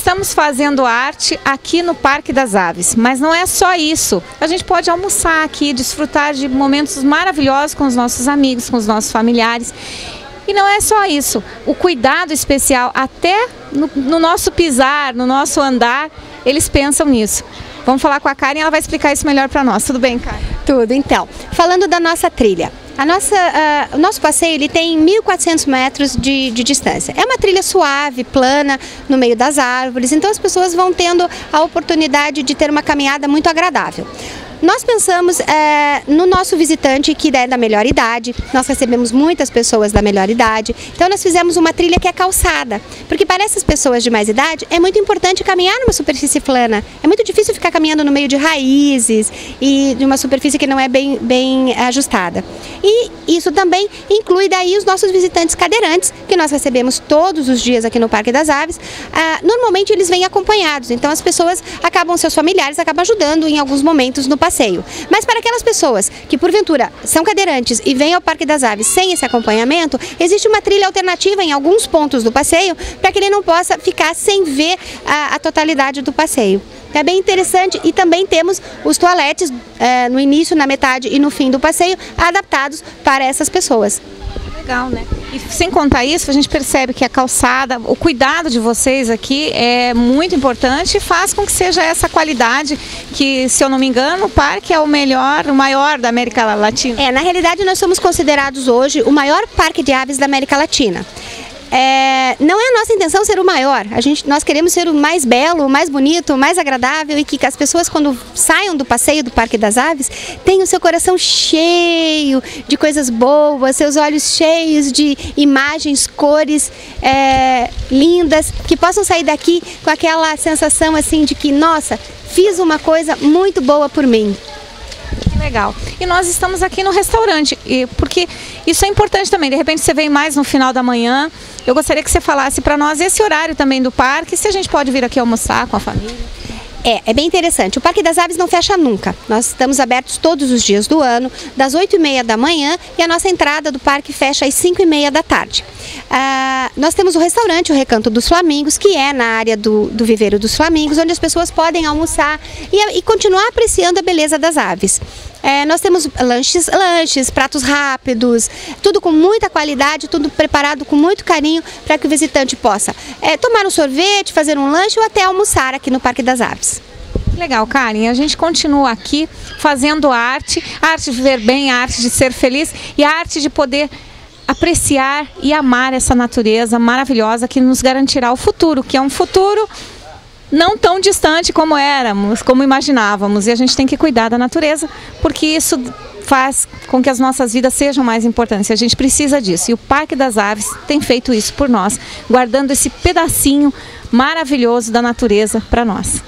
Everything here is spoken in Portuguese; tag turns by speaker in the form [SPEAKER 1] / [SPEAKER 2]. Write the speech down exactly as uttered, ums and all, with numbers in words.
[SPEAKER 1] estamos fazendo arte aqui no Parque das Aves, mas não é só isso. A gente pode almoçar aqui, desfrutar de momentos maravilhosos com os nossos amigos, com os nossos familiares. E não é só isso, o cuidado especial, até no, no nosso pisar, no nosso andar, eles pensam nisso. Vamos falar com a Karen, ela vai explicar isso melhor para nós. Tudo bem, Karen?
[SPEAKER 2] Tudo, então. Falando da nossa trilha. A nossa, uh, o nosso passeio ele tem mil e quatrocentos metros de, de distância. É uma trilha suave, plana, no meio das árvores, então as pessoas vão tendo a oportunidade de ter uma caminhada muito agradável. Nós pensamos é, no nosso visitante que é da melhor idade, nós recebemos muitas pessoas da melhor idade, então nós fizemos uma trilha que é calçada, porque para essas pessoas de mais idade é muito importante caminhar numa superfície plana, é muito difícil ficar caminhando no meio de raízes e de uma superfície que não é bem, bem ajustada. E isso também inclui daí os nossos visitantes cadeirantes, que nós recebemos todos os dias aqui no Parque das Aves. Ah, normalmente eles vêm acompanhados, então as pessoas acabam, seus familiares acabam ajudando em alguns momentos no passeio. Passeio. Mas para aquelas pessoas que porventura são cadeirantes e vêm ao Parque das Aves sem esse acompanhamento, existe uma trilha alternativa em alguns pontos do passeio para que ele não possa ficar sem ver a, a totalidade do passeio. É bem interessante e também temos os toaletes é, no início, na metade e no fim do passeio adaptados para essas pessoas.
[SPEAKER 1] Legal, né? E sem contar isso, a gente percebe que a calçada, o cuidado de vocês aqui é muito importante e faz com que seja essa qualidade que, se eu não me engano, o parque é o melhor, o maior da América Latina.
[SPEAKER 2] É, na realidade nós somos considerados hoje o maior parque de aves da América Latina. É, não é a nossa intenção ser o maior, a gente, nós queremos ser o mais belo, o mais bonito, o mais agradável e que as pessoas quando saiam do passeio do Parque das Aves tenham seu coração cheio de coisas boas, seus olhos cheios de imagens, cores é, lindas, que possam sair daqui com aquela sensação assim de que, nossa, fiz uma coisa muito boa por mim.
[SPEAKER 1] Legal. E nós estamos aqui no restaurante, e porque isso é importante também. De repente você vem mais no final da manhã. Eu gostaria que você falasse para nós esse horário também do parque, se a gente pode vir aqui almoçar com a família.
[SPEAKER 2] É, é bem interessante. O Parque das Aves não fecha nunca. Nós estamos abertos todos os dias do ano, das oito e meia da manhã, e a nossa entrada do parque fecha às cinco e meia da tarde. Ah, nós temos o restaurante, o Recanto dos Flamingos, que é na área do, do Viveiro dos Flamingos, onde as pessoas podem almoçar e, e continuar apreciando a beleza das aves. É, nós temos lanches, lanches, pratos rápidos, tudo com muita qualidade, tudo preparado com muito carinho para que o visitante possa é, tomar um sorvete, fazer um lanche ou até almoçar aqui no Parque das Aves.
[SPEAKER 1] Legal, Karen. A gente continua aqui fazendo arte, a arte de viver bem, a arte de ser feliz e a arte de poder apreciar e amar essa natureza maravilhosa que nos garantirá o futuro, que é um futuro não tão distante como éramos, como imaginávamos. E a gente tem que cuidar da natureza, porque isso faz com que as nossas vidas sejam mais importantes. A gente precisa disso. E o Parque das Aves tem feito isso por nós, guardando esse pedacinho maravilhoso da natureza para nós.